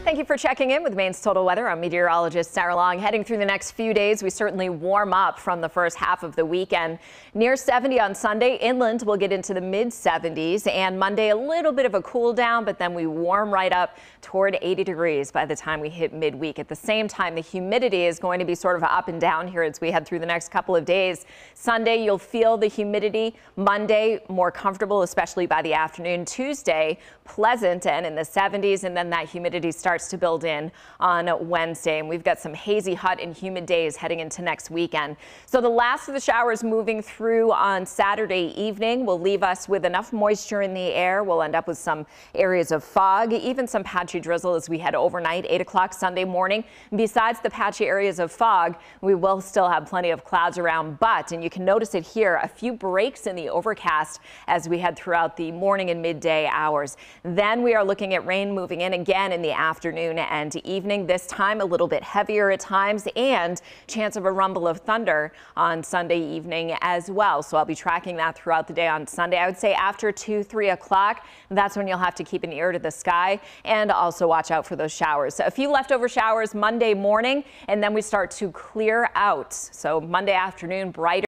Thank you for checking in with Maine's Total Weather. I'm meteorologist Sarah Long. Heading through the next few days, we certainly warm up from the first half of the weekend. Near 70 on Sunday. Inland will get into the mid 70s, and Monday a little bit of a cool down, but then we warm right up toward 80 degrees by the time we hit midweek. At the same time, the humidity is going to be sort of up and down here as we head through the next couple of days. Sunday, you'll feel the humidity. Monday, more comfortable, especially by the afternoon. Tuesday, pleasant and in the 70s, and then that humidity starts to build in on Wednesday, and we've got some hazy, hot and humid days heading into next weekend. So the last of the showers moving through on Saturday evening will leave us with enough moisture in the air. We'll end up with some areas of fog, even some patchy drizzle as we head overnight, 8 o'clock Sunday morning. Besides the patchy areas of fog, we will still have plenty of clouds around, but, and you can notice it here, a few breaks in the overcast as we head throughout the morning and midday hours. Then we are looking at rain moving in again in the afternoon and evening, this time a little bit heavier at times, and chance of a rumble of thunder on Sunday evening as well. So I'll be tracking that throughout the day on Sunday. I would say after 2-3 o'clock, that's when you'll have to keep an ear to the sky and also watch out for those showers. So a few leftover showers Monday morning, and then we start to clear out. So Monday afternoon, brighter.